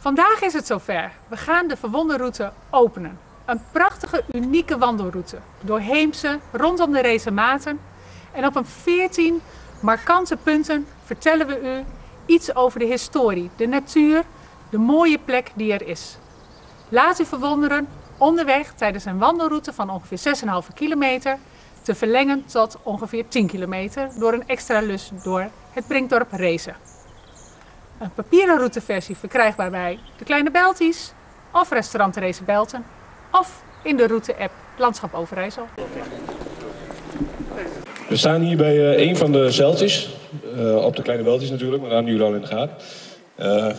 Vandaag is het zover. We gaan de Verwonderroute openen. Een prachtige, unieke wandelroute door Heemse, rondom de Reezematen. En op een 14 markante punten vertellen we u iets over de historie, de natuur, de mooie plek die er is. Laat u verwonderen onderweg tijdens een wandelroute van ongeveer 6,5 kilometer te verlengen tot ongeveer 10 kilometer door een extra lus door het Brinkdorp Reeze. Een papieren routeversie verkrijgbaar bij de Kleine Belties of restaurant Reeze Belten of in de route-app Landschap Overijssel. We staan hier bij een van de zeltjes, op de Kleine Belties natuurlijk, maar daar nu al in de gaten.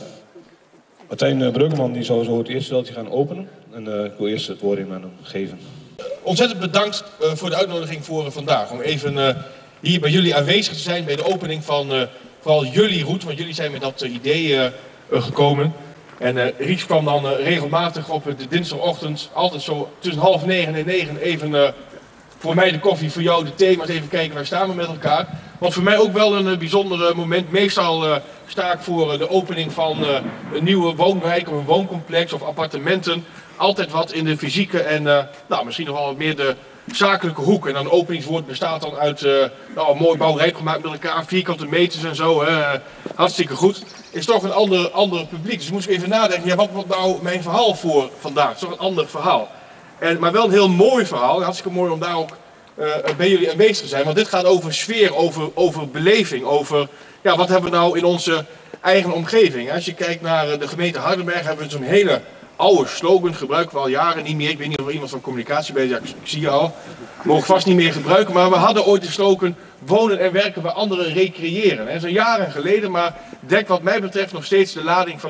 Martijn Bruggeman die zal zo het eerste zeltje gaan openen en ik wil eerst het woord aan hem geven. Ontzettend bedankt voor de uitnodiging voor vandaag, om even hier bij jullie aanwezig te zijn bij de opening van vooral jullie route, want jullie zijn met dat idee gekomen. En Ries kwam dan regelmatig op de dinsdagochtend, altijd zo tussen 8:30 en 9 even voor mij de koffie, voor jou de thee, maar eens even kijken waar staan we met elkaar. Want voor mij ook wel een bijzonder moment. Meestal sta ik voor de opening van een nieuwe woonwijk of een wooncomplex of appartementen. Altijd wat in de fysieke en nou, misschien nog wel wat meer de zakelijke hoek. En dan een openingswoord bestaat dan uit een mooi bouwrijk gemaakt met elkaar, vierkante meters en zo. Hartstikke goed. Is toch een ander publiek. Dus moest ik even nadenken, ja, wat wordt nou mijn verhaal voor vandaag? Het is toch een ander verhaal. Maar wel een heel mooi verhaal. Hartstikke mooi om daar ook bij jullie aanwezig te zijn. Want dit gaat over sfeer, over beleving, over ja, wat hebben we nou in onze eigen omgeving. Als je kijkt naar de gemeente Hardenberg hebben we zo'n hele oude slogan, gebruiken we al jaren niet meer. Ik weet niet of er iemand van communicatie bij is, ja, ik zie je al. Mogen vast niet meer gebruiken, maar we hadden ooit de slogan wonen en werken waar anderen recreëren. Dat is een jaren geleden, maar dekt wat mij betreft nog steeds de lading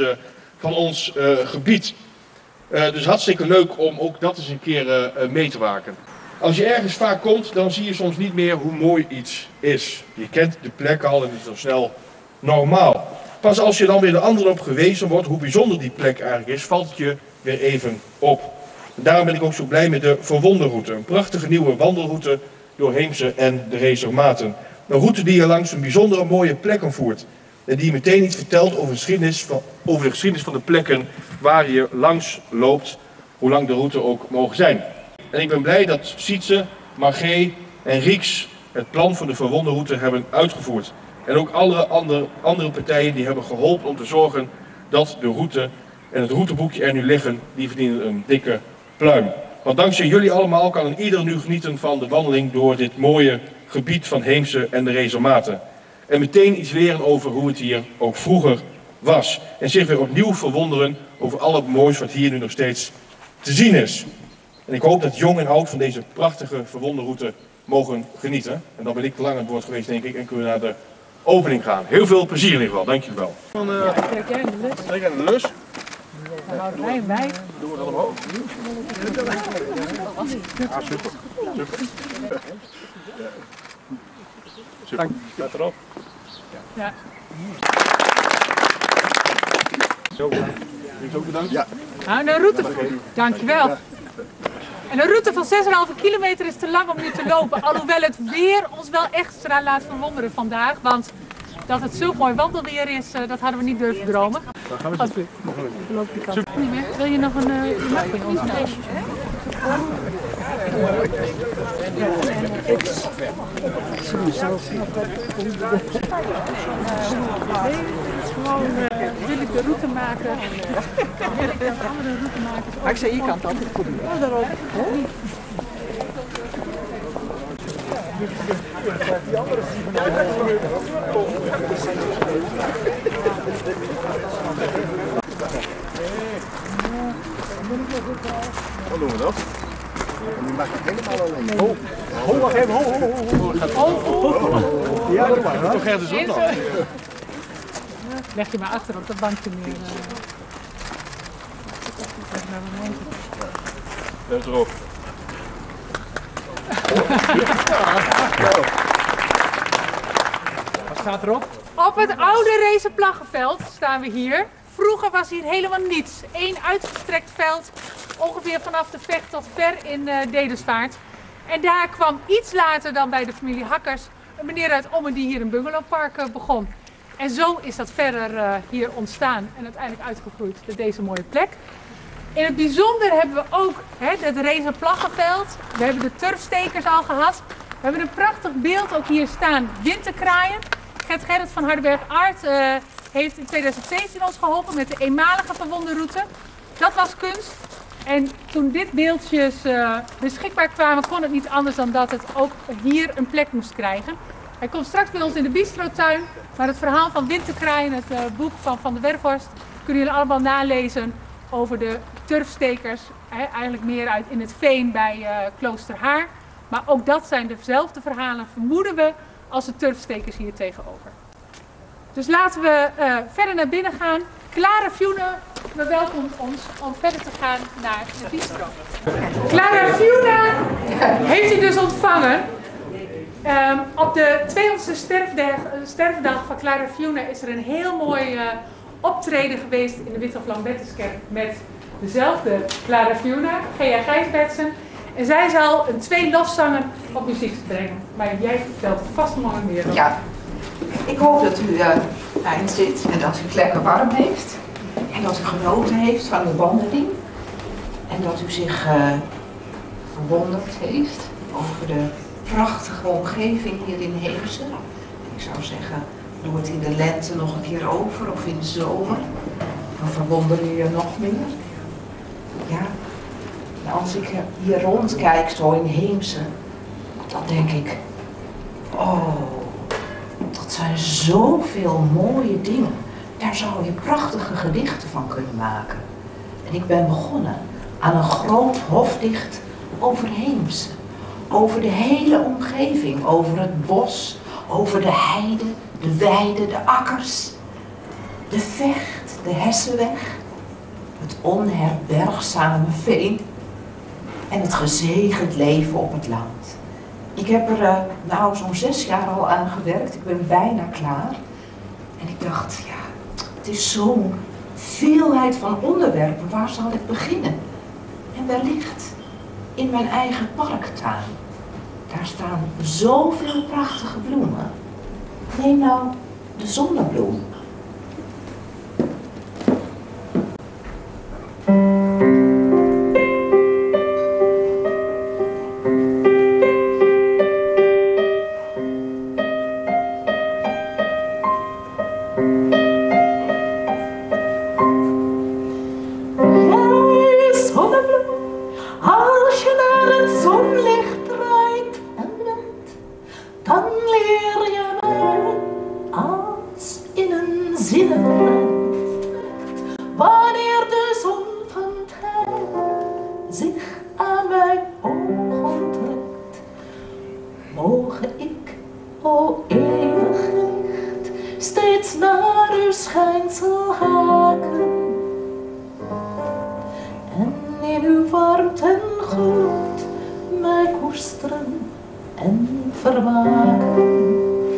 van ons gebied. Dus hartstikke leuk om ook dat eens een keer mee te maken. Als je ergens vaak komt, dan zie je soms niet meer hoe mooi iets is. Je kent de plek al en het is dan snel normaal. Pas als je dan weer de anderen op gewezen wordt hoe bijzonder die plek eigenlijk is, valt het je weer even op. En daarom ben ik ook zo blij met de Verwonderroute. Een prachtige nieuwe wandelroute door Heemse en de Reezematen. Een route die je langs een bijzondere mooie plekken voert. En die meteen iets vertelt over de geschiedenis van de plekken waar je langs loopt, hoe lang de route ook mogen zijn. En ik ben blij dat Sietse, Margé en Rieks het plan voor de Verwonderroute hebben uitgevoerd. En ook alle andere partijen die hebben geholpen om te zorgen dat de route en het routeboekje er nu liggen, die verdienen een dikke pluim. Want dankzij jullie allemaal kan een ieder nu genieten van de wandeling door dit mooie gebied van Heemse en de Reezematen. En meteen iets leren over hoe het hier ook vroeger was. En zich weer opnieuw verwonderen over al het moois wat hier nu nog steeds te zien is. En ik hoop dat jong en oud van deze prachtige Verwonderroute mogen genieten. En dan ben ik te lang aan het woord geweest, denk ik, en kunnen we naar de opening gaan. Heel veel plezier in ieder geval, dank jullie wel. Kijk jij in de lus? Kijk aan de lus. Dan houden wij hem bij. Doen we dat omhoog? Ah, super. Super. Let erop. Ja. Zo bedankt. Ook bedankt. Ja. Nou, een route. Dankjewel. En een route van 6,5 kilometer is te lang om nu te lopen. Alhoewel het weer ons wel extra laat verwonderen vandaag. Want dat het zo mooi wandelweer is, dat hadden we niet durven dromen. Alsjeblieft. Wil je nog een mag van ons nemen? Wil ik de route maken? Wil ik een andere route maken? Maar ik zei, je kan het altijd proberen. Oh, daarop. Wat doen we dat? En nu maak ik helemaal alleen. Ho, wacht even, ho. Ja, dat mag. Toch ergens op dan. Leg je maar achter op dat bankje neer. Let erop. Wat staat erop? Op het oude Reeseplaggenveld staan we hier. Vroeger was hier helemaal niets. Eén uitgestrekt veld, ongeveer vanaf de Vecht tot ver in Dedensvaart. En daar kwam iets later dan bij de familie Hakkers een meneer uit Ommen die hier een bungalowpark begon. En zo is dat verder hier ontstaan en uiteindelijk uitgegroeid tot deze mooie plek. In het bijzonder hebben we ook het Rezenplaggenveld. We hebben de turfstekers al gehad. We hebben een prachtig beeld ook hier staan, winterkraaien. Gerrit van Hardenberg-Art heeft in 2017 ons geholpen met de eenmalige verwonderroute. Dat was kunst. En toen dit beeldjes beschikbaar kwamen, kon het niet anders dan dat het ook hier een plek moest krijgen. Hij komt straks bij ons in de bistrotuin, maar het verhaal van winterkraaien, het boek van Van der Werfhorst, kunnen jullie allemaal nalezen over de turfstekers. Eigenlijk meer uit in het veen bij Kloosterhaar. Maar ook dat zijn dezelfde verhalen, vermoeden we, als de turfstekers hier tegenover. Dus laten we verder naar binnen gaan. Clara Fjune verwelkomt ons om verder te gaan naar de bistro. Clara Fjune heeft u dus ontvangen. Op de 200ste sterfdag van Clara Fjune is er een heel mooi optreden geweest in de Withof Lambertuskerk met dezelfde Clara Fjune, Gea Gijsbertsen. En zij zal een 2 lofzangen op muziek brengen. Maar jij vertelt vast nog meer over. Ja, ik hoop dat u fijn zit en dat u het lekker warm heeft. En dat u genoten heeft van de wandeling. En dat u zich verwonderd heeft over de prachtige omgeving hier in Heemse. Ik zou zeggen, doe het in de lente nog een keer over of in de zomer. Dan verwonder u je nog meer. Ja. En als ik hier rondkijk, zo in Heemse, dan denk ik, oh, dat zijn zoveel mooie dingen. Daar zou je prachtige gedichten van kunnen maken. En ik ben begonnen aan een groot hofdicht over Heemse. Over de hele omgeving, over het bos, over de heide, de weide, de akkers, de Vecht, de Hessenweg, het onherbergzame veen en het gezegend leven op het land. Ik heb er zo'n 6 jaar al aan gewerkt, ik ben bijna klaar. En ik dacht, ja, het is zo'n veelheid van onderwerpen, waar zal ik beginnen? En wellicht in mijn eigen parktuin. Daar staan zoveel prachtige bloemen. Neem nou de zonnebloem. Wanneer de zon van tijd zich aan mijn ogen trekt, mogen ik, o eeuwig licht, steeds naar uw schijnsel haken en in uw warmte en gloed mij koesteren en vermaken.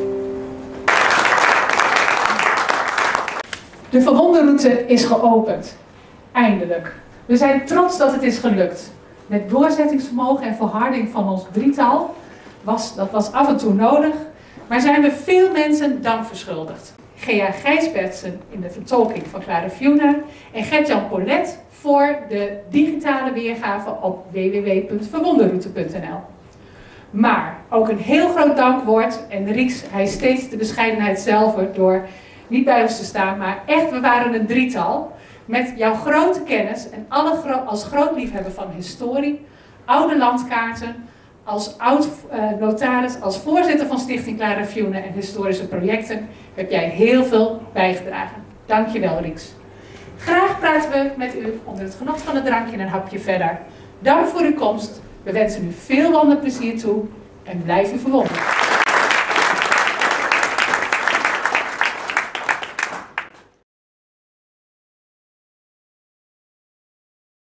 De verwonderroute is geopend. Eindelijk. We zijn trots dat het is gelukt. Met doorzettingsvermogen en volharding van ons drietal, dat was af en toe nodig, maar zijn we veel mensen dank verschuldigd. Gea Gijsbertsen in de vertolking van Clara Fjune en Gert-Jan Polet voor de digitale weergave op www.verwonderroute.nl. Maar ook een heel groot dankwoord, en Rieks, hij steeds de bescheidenheid zelf door niet bij ons te staan, maar echt, we waren een drietal met jouw grote kennis en als groot liefhebber van historie, oude landkaarten, als oud notaris, als voorzitter van Stichting Clara Fjune en historische projecten, heb jij heel veel bijgedragen. Dankjewel, Rieks. Graag praten we met u onder het genot van het drankje en een hapje verder. Dank voor uw komst. We wensen u veel wandelplezier toe en blijf u verwonderd.